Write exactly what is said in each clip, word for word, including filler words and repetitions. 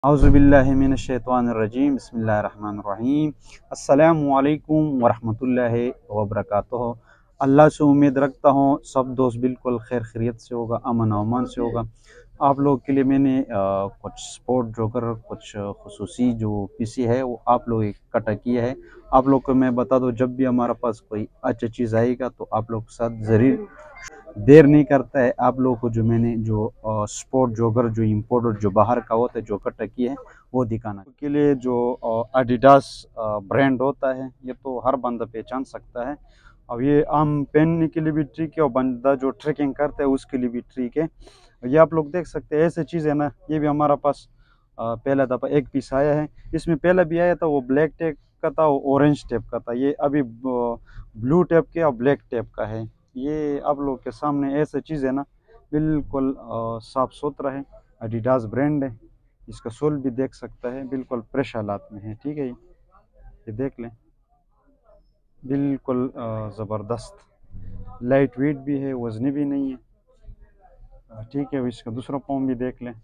औज़ुबिल्लाहि मिनश्शैतानिर्रजीम बिस्मिल्लाहिर्रहमानिर्रहीम। अस्सलामु अलैकुम वरहमतुल्लाहि वबरकातुहू। अल्लाह से उम्मीद रखता हूँ सब दोस्त बिल्कुल खैर खैरियत से होगा, अमन अमान से होगा। आप लोगों के लिए मैंने आ, कुछ स्पोर्ट जोकर कुछ खुसूसी जो पीसी है वो आप लोग इकट्ठा किया है। आप लोग को मैं बता दूँ, जब भी हमारे पास कोई अच्छी चीज़ आएगा तो आप लोग के साथ ज़रूर देर नहीं करता है। आप लोगों को जो मैंने जो आ, स्पोर्ट जोगर जो इम्पोर्ट जो बाहर का होता है जो इकट्ठा किए है वो दिखाना के लिए जो एडिडास ब्रांड होता है ये तो हर बंदा पहचान सकता है। अब ये आम पहनने के लिए भी ठीक है और बंदा जो ट्रैकिंग करता है उसके लिए भी ठीक है। ये आप लोग देख सकते हैं ऐसे चीज़ है ना। ये भी हमारा पास आ, पहला दफ़ा एक पीस आया है। इसमें पहला भी आया था वो ब्लैक टेप का था, वो ऑरेंज टेप का था। ये अभी ब्लू टेप के और ब्लैक टेप का है। ये आप लोग के सामने ऐसे चीज़ है ना, बिल्कुल साफ सुथरा है। एडिडास ब्रांड है। इसका सोल भी देख सकता है, बिल्कुल फ्रेश हालात में है। ठीक है, ये देख लें, बिल्कुल ज़बरदस्त लाइट वेट भी है, वजनी भी नहीं है। ठीक है, इसका दूसरा पाँव भी देख लें,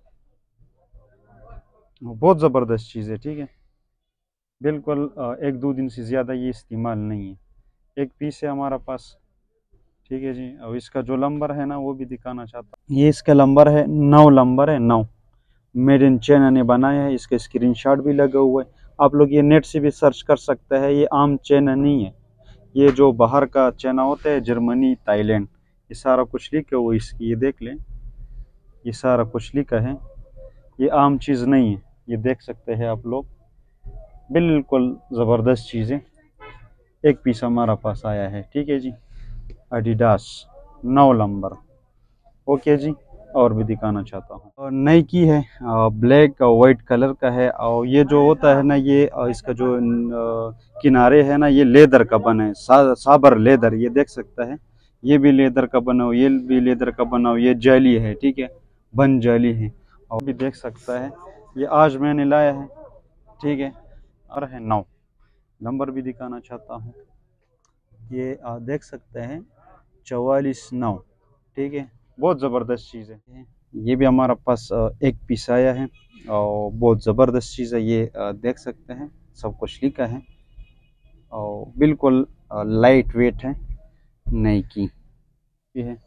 बहुत ज़बरदस्त चीज़ है। ठीक है, बिल्कुल एक दो दिन से ज़्यादा ये इस्तेमाल नहीं है। एक पीस है हमारा पास। ठीक है जी, अब इसका जो नंबर है ना वो भी दिखाना चाहता हूँ। ये इसका नंबर है नौ, नंबर है नौ। मेड इन चाइना ने बनाया है। इसका स्क्रीनशॉट भी लगा हुआ है। आप लोग ये नेट से भी सर्च कर सकते हैं। ये आम चाइना नहीं है, ये जो बाहर का चाइना होता है, जर्मनी, थाईलैंड, ये सारा कुछ लिखा हुआ है इसकी। ये देख लें, ये सारा कुछ लिखा है। ये आम चीज़ नहीं है, ये देख सकते हैं आप लोग, बिल्कुल ज़बरदस्त चीज़ें। एक पीस हमारा पास आया है। ठीक है जी, एडिडास नौ नंबर। ओके जी, और भी दिखाना चाहता हूँ। और नई की है, ब्लैक और वाइट कलर का है। और ये जो होता है ना, ये इसका जो किनारे है ना, ये लेदर का बना है, सा, साबर लेदर। ये देख सकता है, ये भी लेदर का बना हो, ये भी लेदर का बना हो। ये जाली है, ठीक है, बन जाली है। और भी देख सकता है, ये आज मैंने लाया है। ठीक है, और है नौ नंबर भी दिखाना चाहता हूँ। ये आ, देख सकते हैं, चौवालीस नौ। ठीक है, बहुत ज़बरदस्त चीज़ है। ये भी हमारा पास एक पीस आया है और बहुत ज़बरदस्त चीज़ है। ये देख सकते हैं, सब कुछ लिखा है और बिल्कुल लाइट वेट है, नाइकी ये है,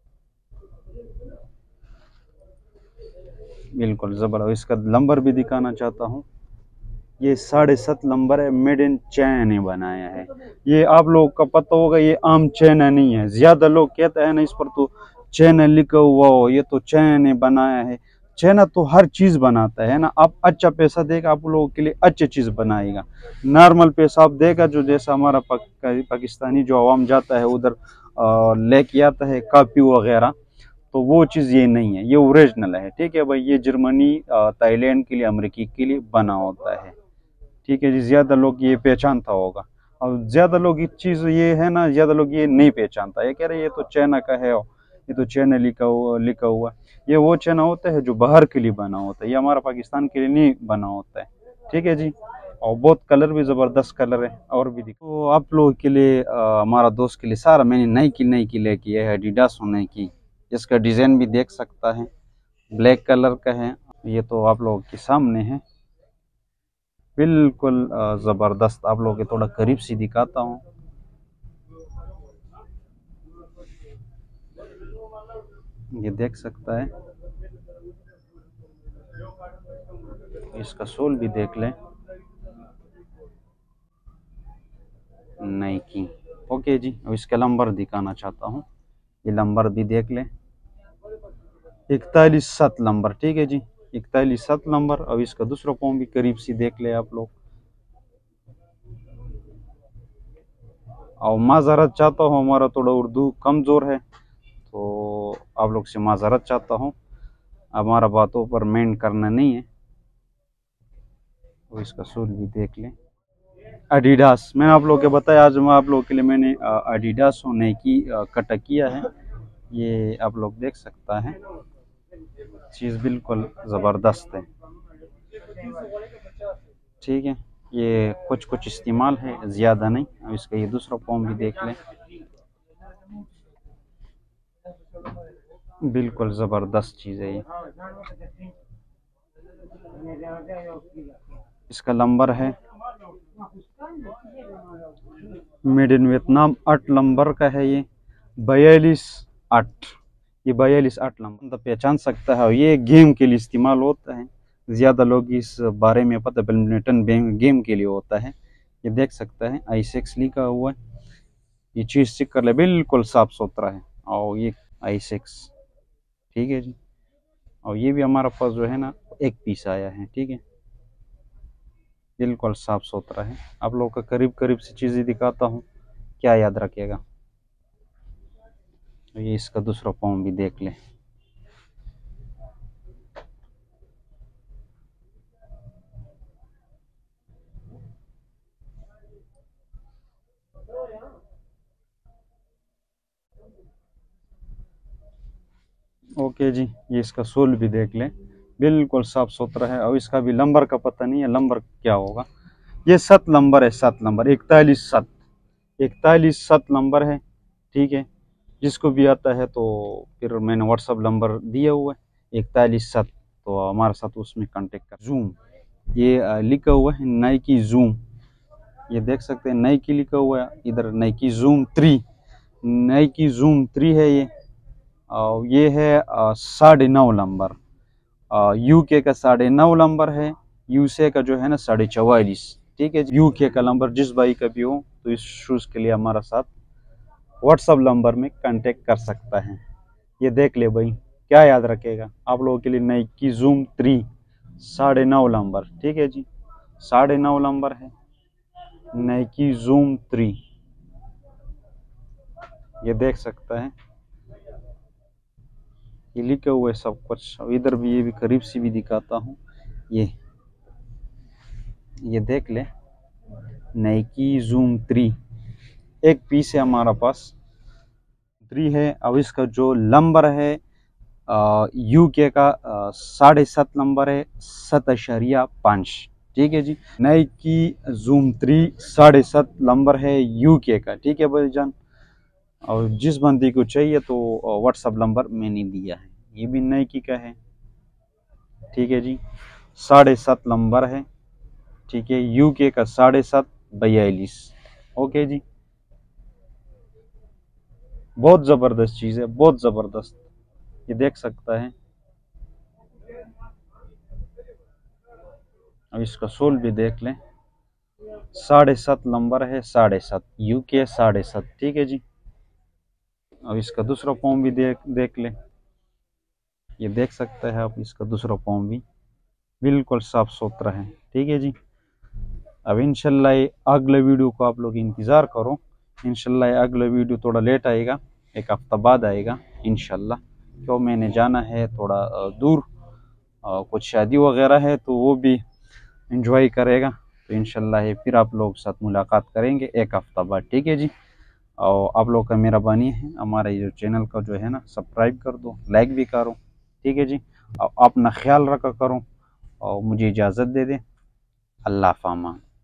बिल्कुल ज़बरदस्त। इसका नंबर भी दिखाना चाहता हूँ। ये साढ़े सात नंबर है, मेड इन चाइना ने बनाया है। ये आप लोगों का पता होगा, ये आम चाइना नहीं है। ज़्यादा लोग कहते हैं ना इस पर तो चाइना लिखा हुआ हो, ये तो चाइना ने बनाया है। चाइना तो हर चीज़ बनाता है ना। आप अच्छा पैसा देगा, आप लोगों के लिए अच्छी चीज़ बनाएगा। नॉर्मल पैसा आप देगा, जो जैसा हमारा पाक, पाकिस्तानी जो आवाम जाता है उधर लेके आता है कापी वगैरह, तो वो चीज़ ये नहीं है, ये ओरिजिनल है। ठीक है भाई, ये जर्मनी, थाईलैंड के लिए, अमेरिकी के लिए बना होता है। ठीक है जी, ज़्यादा लोग ये पहचानता होगा। और ज़्यादा लोग इस चीज़ ये है ना, ज़्यादा लोग ये नहीं पहचानता। ये कह रहे ये तो चाइना का है, ये तो चाइना लिखा हुआ लिखा हुआ ये वो चाइना होता है जो बाहर के लिए बना होता है, ये हमारा पाकिस्तान के लिए नहीं बना होता है। ठीक है जी, और बहुत कलर भी ज़बरदस्त कलर है। और भी दिखो तो आप लोगों के लिए, आ, हमारा दोस्त के लिए सारा मैंने नई की नई की लेके है। एडिडास होने की, इसका डिज़ाइन भी देख सकता है, ब्लैक कलर का है। ये तो आप लोगों के सामने है, बिल्कुल ज़बरदस्त। आप लोगों के थोड़ा करीब से दिखाता हूँ। ये देख सकता है, इसका सोल भी देख लें, नाइकी। ओके जी, अब इसका नंबर दिखाना चाहता हूँ। ये नंबर भी देख लें, इकतालीस सात नंबर। ठीक है जी, इकतालीस सात नंबर। अब इसका दूसरा पाँव भी करीब से देख ले आप लोग। और माजरत चाहता हूँ, हमारा थोड़ा उर्दू कमज़ोर है तो आप लोग से माजरत चाहता हूँ, हमारा बातों पर मेंट करना नहीं है। तो इसका सोल भी देख लें, एडिडास। मैंने आप लोगों को बताया, आज मैं आप लोगों के लिए मैंने एडिडास और नाइकी कट किया है। ये आप लोग देख सकता है, चीज़ बिल्कुल ज़बरदस्त है। ठीक है, ये कुछ कुछ इस्तेमाल है, ज़्यादा नहीं। अब इसका ये दूसरा फॉर्म भी देख लें, बिल्कुल ज़बरदस्त चीज़ है ये। इसका नंबर है मेड इन वियतनाम, आठ नंबर का है ये, बयालीस आठ, ये बयालीस आठ नंबर तो पहचान सकता है। ये गेम के लिए इस्तेमाल होता है, ज़्यादा लोग इस बारे में पता, बैडमिंटन गेम के लिए होता है। ये देख सकता है आई सिक्स लिखा हुआ है, ये चीज चेक कर ले, बिल्कुल साफ सुथरा है। और ये आई सिक्स, ठीक है जी। और ये भी हमारा पास जो है ना एक पीस आया है, ठीक है, बिल्कुल साफ सुथरा है। आप लोगों को करीब करीब से चीज़ें दिखाता हूँ, क्या याद रखिएगा। ये इसका दूसरा पाँव भी देख ले। ओके जी, ये इसका सोल भी देख ले, बिल्कुल साफ सुथरा है। और इसका भी नंबर का पता नहीं है, नंबर क्या होगा। ये सात नंबर है, सात नंबर, इकतालीस सात, इकतालीस सात नंबर है, ठीक है। जिसको भी आता है तो फिर मैंने व्हाट्सअप नंबर दिया हुआ है इकतालीस सात, तो हमारे साथ उसमें कांटेक्ट कर। जूम, ये लिखा हुआ है नाइकी जूम, ये देख सकते हैं नाइकी लिखा हुआ है इधर, Nike Zoom three, Nike Zoom three है ये। और ये है साढ़े नौ नंबर, यूके का साढ़े नौ नंबर है, यूएसए का जो है ना साढ़े चवालीस, ठीक है। यूके का नंबर जिस भाई का भी हो तो इस शूज़ के लिए हमारा साथ व्हाट्सअप नंबर में कांटेक्ट कर सकता है। ये देख ले भाई, क्या याद रखेगा आप लोगों के लिए, नाइकी जूम थ्री साढ़े नौ नंबर, ठीक है जी, साढ़े नौ नंबर है नाइकी जूम थ्री, ये देख सकता है, ये लिखा हुआ है सब कुछ। और इधर भी ये भी करीब से भी दिखाता हूँ, ये ये देख ले नाइकी जूम थ्री, एक पीस है हमारा पास, थ्री है। अब इसका जो नंबर है यूके का साढ़े सात नंबर है, सात अशरिया पाँच, ठीक है जी। नाइकी जूम थ्री साढ़े सात नंबर है यूके का, ठीक है भाई जान। और जिस बंदी को चाहिए तो व्हाट्सअप नंबर मैंने दिया है, ये भी नाइकी का है, ठीक है जी, साढ़े सात नंबर है, ठीक है, यूके का साढ़े सात बयालीस, ओके जी। बहुत ज़बरदस्त चीज़ है, बहुत ज़बरदस्त, ये देख सकता है। अब इसका सोल भी देख लें, साढ़े सात नंबर है, साढ़े सात यूके साढ़े सात, ठीक है जी। अब इसका दूसरा पाँव भी देख देख लें, ये देख सकते हैं आप, इसका दूसरा पाँव भी बिल्कुल साफ सुथरा है, ठीक है जी। अब इंशाल्लाह अगले वीडियो को आप लोग इंतज़ार करो, इंशाल्लाह अगला वीडियो थोड़ा लेट आएगा, एक हफ्ता बाद आएगा इंशाल्लाह, क्यों मैंने जाना है थोड़ा दूर, कुछ शादी वगैरह है तो वो भी इंजॉय करेगा, तो इंशाल्लाह फिर आप लोग साथ मुलाकात करेंगे एक हफ्ता बाद, ठीक है जी। और आप लोग का मेहरबानी है, हमारा ये चैनल का जो है ना सब्सक्राइब कर दो, लाइक भी करो, ठीक है जी। और अपना ख्याल रखा करो और मुझे इजाज़त दे दें। अल्लाह फामा।